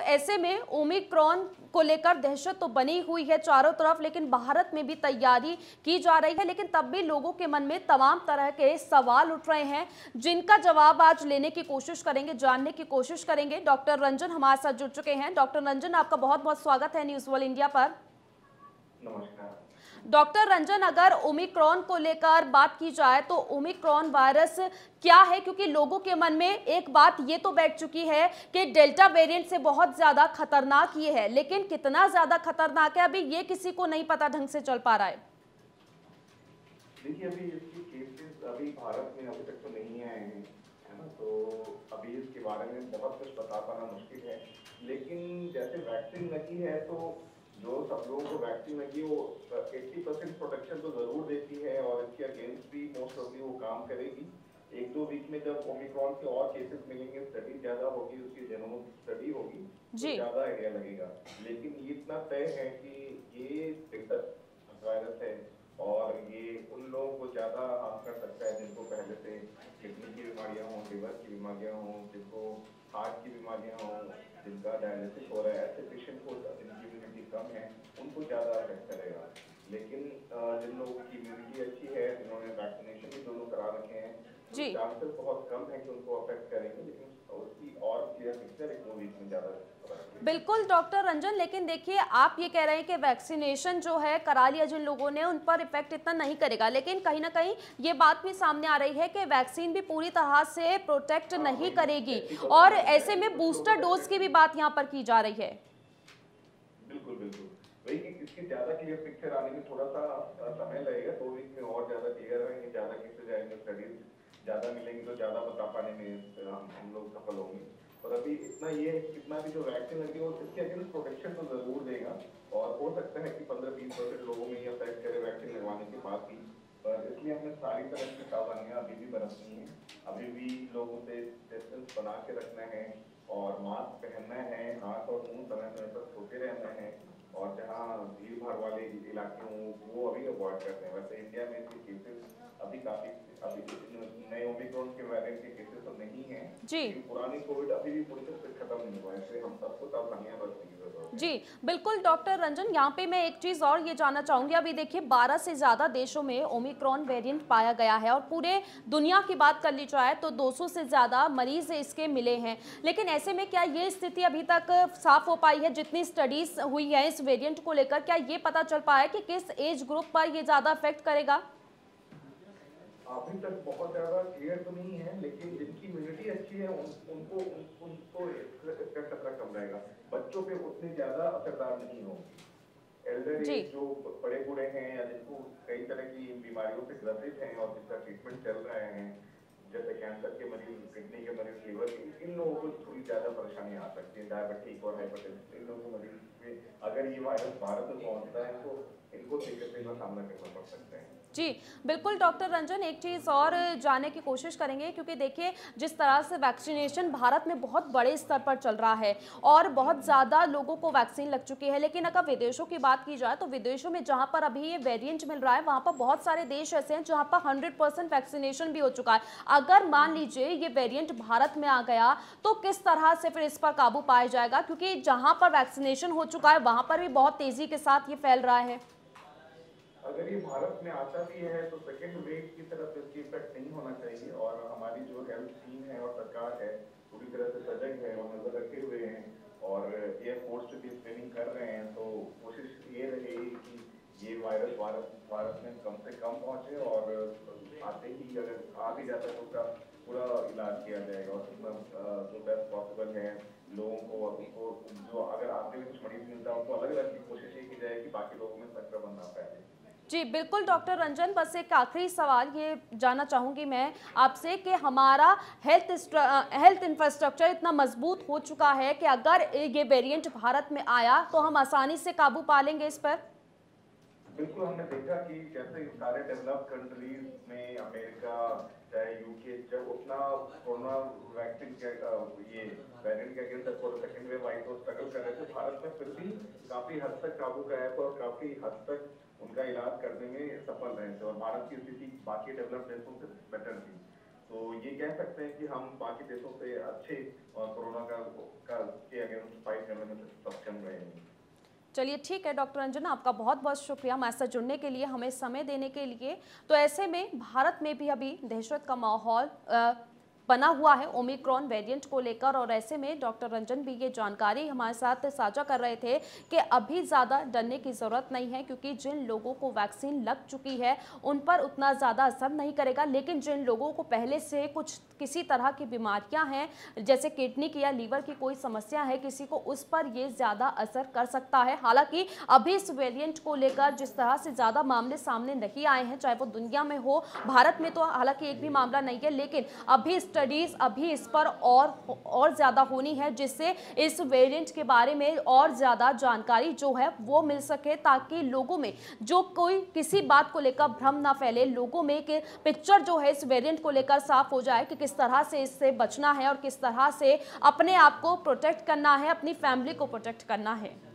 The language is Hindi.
ऐसे में ओमिक्रॉन को लेकर दहशत तो बनी हुई है चारों तरफ, लेकिन भारत में भी तैयारी की जा रही है, लेकिन तब भी लोगों के मन में तमाम तरह के सवाल उठ रहे हैं, जिनका जवाब आज लेने की कोशिश करेंगे, जानने की कोशिश करेंगे। डॉक्टर रंजन हमारे साथ जुड़ चुके हैं। डॉक्टर रंजन, आपका बहुत बहुत स्वागत है न्यूज़ वर्ल्ड इंडिया पर। नमस्कार डॉक्टर रंजन, अगर ओमिक्रॉन को लेकर बात की जाए तो ओमिक्रॉन वायरस क्या है, क्योंकि लोगों के मन में एक बात ये तो बैठ चुकी है कि डेल्टा वेरिएंट से बहुत ज्यादा खतरनाक ये है, लेकिन कितना ज्यादा खतरनाक है अभी ये किसी को नहीं पता ढंग से चल पा रहा है। देखिए, अभी इसकी केसेस अभी भारत में अभी तक तो नहीं आए हैं, है ना। तो अभी इसके बारे में बहुत कुछ बता पाना मुश्किल है, लेकिन जैसे वैक्सीन लगी है तो जो सब लोगों को वैक्सीन लगी वो 80% प्रोटेक्शन तो जरूर देती है और इसके अगेंस्ट भी मोस्ट ऑफली वो काम करेगी। 1-2 वीक में जब ओमिक्रॉन के और केसेस मिलेंगे, स्टडी ज्यादा होगी, उसकी जेनोम स्टडी होगी, तो ज्यादा आइडिया लगेगा। लेकिन ये इतना तय है कि ये डेल्टा वायरस है और ये उन लोगों को ज्यादा हार्म कर सकता है जिनको पहले से किडनी की बीमारियां हों, लिवर की बीमारियां हों, जिनको हार्ट की बीमारियां हों, जिनका डायलिसिस हो रहा है, ऐसे पेशेंट को जिनकी इम्यूनिटी कम है उनको ज्यादा अफेक्ट करेगा। लेकिन जिन लोगों की इम्यूनिटी अच्छी है, जिन्होंने वैक्सीनेशन भी दोनों करा रखे हैं, तो चांसेस बहुत कम है कि उनको अफेक्ट करेंगे, लेकिन उसकी और क्लियर पिक्चर 1-2 वीक में ज्यादा। बिल्कुल डॉक्टर रंजन, लेकिन देखिए आप ये कह रहे हैं कि वैक्सीनेशन जो है करा लिया जिन लोगों ने, उन पर इफेक्ट इतना नहीं करेगा, लेकिन कहीं ना कहीं ये बात भी सामने आ रही है कि वैक्सीन भी पूरी तरह से प्रोटेक्ट नहीं करेगी, और ऐसे में बूस्टर डोज की भी बात यहाँ पर की जा रही है। बिल्कुल बिल्कुल, वही कि इसकी ज्यादा क्लियर पिक्चर आने में थोड़ा सा समय लगेगा। 2 वीक में और ज्यादा क्लियर रहेंगे, ज्यादा केसेस आएंगे, स्टडीज ज्यादा मिलेंगी तो ज्यादा बता पाने में हम लोग सफल होंगे। और अभी इतना ये है कि कितना भी जो वैक्सीन लगी है इसके अगेंस्ट प्रोटेक्शन तो जरूर देगा, और हो सकता है कि 15-20% लोगों में ये अफेक्ट करे वैक्सीन लगवाने के बाद भी। पर इसलिए हमें सारी तरह की सावधानियां अभी भी बरतनी है। अभी भी लोगों से डिस्टेंस बना के रखना है और मास्क पहनना है, हाथ और मुंह समय समय पर धोते रहना है, और जहाँ भीड़ भाड़ वाले इलाके हों वो अभी अवॉइड करते हैं। वैसे इंडिया में इसके केसेस अभी काफी नए ओमिक्रॉन के वेरिएंट के केसेस तो नहीं है जी, पुरानी कोविड अभी भी पूरी तरह से खत्म नहीं हुआ है, इसलिए हम सबको सावधानियां बरतने की जरूरत है। जी बिल्कुल डॉक्टर रंजन, यहाँ पे मैं एक चीज और ये जानना चाहूंगी, अभी देखिए 12 से ज्यादा देशों में ओमिक्रॉन वेरिएंट पाया गया है और पूरे दुनिया की बात कर ली जाए तो 200 से ज्यादा मरीज इसके मिले हैं, लेकिन ऐसे में क्या ये स्थिति अभी तक साफ हो पाई है? जितनी स्टडीज हुई है इस वेरिएंट को लेकर, क्या ये पता चल पाया है कि किस एज ग्रुप पर ये ज्यादा अफेक्ट करेगा? अभी तक बहुत ज्यादा क्लियर तो नहीं है, लेकिन जिनकी इम्यूनिटी अच्छी है उनको इसका खतरा कम रहेगा। बच्चों पे उतनी ज्यादा असरदार नहीं होगी। एल्डर एज जो बड़े बूढ़े हैं या जिनको कई तरह की बीमारियों से ग्रसित हैं और जिसका ट्रीटमेंट चल रहे हैं, जैसे कैंसर के मरीज, किडनी के मरीज, लिवर के, इन लोगों को थोड़ी ज्यादा परेशानी आ सकती है। डायबिटिक और हाइपरटेंशन, इन लोगों के मरीज में अगर ये वायरस भारत में पहुंचता है तो इनको दिक्कतें का सामना करना पड़ सकता है। जी बिल्कुल डॉक्टर रंजन, एक चीज़ और जानने की कोशिश करेंगे, क्योंकि देखिए जिस तरह से वैक्सीनेशन भारत में बहुत बड़े स्तर पर चल रहा है और बहुत ज़्यादा लोगों को वैक्सीन लग चुकी है, लेकिन अगर विदेशों की बात की जाए तो विदेशों में जहां पर अभी ये वेरिएंट मिल रहा है वहां पर बहुत सारे देश ऐसे हैं जहां पर 100% वैक्सीनेशन भी हो चुका है। अगर मान लीजिए ये वेरिएंट भारत में आ गया तो किस तरह से फिर इस पर काबू पाया जाएगा, क्योंकि जहां पर वैक्सीनेशन हो चुका है वहां पर भी बहुत तेजी के साथ ये फैल रहा है। अगर ये भारत में आता भी है तो सेकेंड वेव की तरफ इसकी इफेक्ट नहीं होना चाहिए, और हमारी जो हेल्थ टीम है और सरकार है पूरी तरह से सजग है और नजर रखे हुए हैं और एयरफोर्स की स्क्रीनिंग कर रहे हैं। तो कोशिश ये रहेगी कि ये वायरस भारत में कम से कम पहुंचे, और आते ही अगर आ भी जाता है तो उसका पूरा इलाज किया जाएगा और जो बेस्ट पॉसिबल है लोगों को उनको, जो अगर आते हुए कुछ मरीज मिलता है उनको अलग अलग की कोशिश ये की जाए कि बाकी लोगों में संक्रमण ना फैले। जी बिल्कुल डॉक्टर रंजन, बस एक आखिरी सवाल ये जानना चाहूँगी मैं आपसे कि हमारा हेल्थ इंफ्रास्ट्रक्चर इतना मजबूत हो चुका है कि अगर ये वेरिएंट भारत में आया तो हम आसानी से काबू पा लेंगे इस पर? बिल्कुल, हमने देखा कि जैसे सारे डेवलप्ड कंट्रीज में अमेरिका चाहे यूके, जब उतना कोरोना वैक्सीन के ये वेरिएंट के अगेंस्ट सेकेंड वेव आई तो स्ट्रगल कर रहे थे, भारत में फिर भी काफी हद तक काबू पाया था और काफी हद तक उनका इलाज करने में सफल रहे थे, और भारत की स्थिति बाकी डेवलप्ड देशों से बेटर थी। तो ये कह सकते हैं कि हम बाकी देशों से अच्छे कोरोना के अगेंस्ट फाइट करने में सक्षम रहे हैं। चलिए ठीक है डॉक्टर रंजन, आपका बहुत बहुत शुक्रिया हमारे साथ जुड़ने के लिए, हमें समय देने के लिए। तो ऐसे में भारत में भी अभी दहशत का माहौल बना हुआ है ओमिक्रॉन वेरिएंट को लेकर, और ऐसे में डॉक्टर रंजन भी ये जानकारी हमारे साथ साझा कर रहे थे कि अभी ज़्यादा डरने की ज़रूरत नहीं है, क्योंकि जिन लोगों को वैक्सीन लग चुकी है उन पर उतना ज़्यादा असर नहीं करेगा, लेकिन जिन लोगों को पहले से किसी तरह की बीमारियां हैं, जैसे किडनी की या लीवर की कोई समस्या है किसी को, उस पर ये ज़्यादा असर कर सकता है। हालांकि अभी इस वेरिएंट को लेकर जिस तरह से ज़्यादा मामले सामने नहीं आए हैं, चाहे वो दुनिया में हो, भारत में तो हालांकि एक भी मामला नहीं है, लेकिन अभी स्टडीज अभी इस पर और ज़्यादा होनी है, जिससे इस वेरिएंट के बारे में और ज़्यादा जानकारी जो है वो मिल सके, ताकि लोगों में जो कोई किसी बात को लेकर भ्रम ना फैले, लोगों में एक पिक्चर जो है इस वेरिएंट को लेकर साफ हो जाए कि किस तरह से इससे बचना है और किस तरह से अपने आप को प्रोटेक्ट करना है, अपनी फैमिली को प्रोटेक्ट करना है।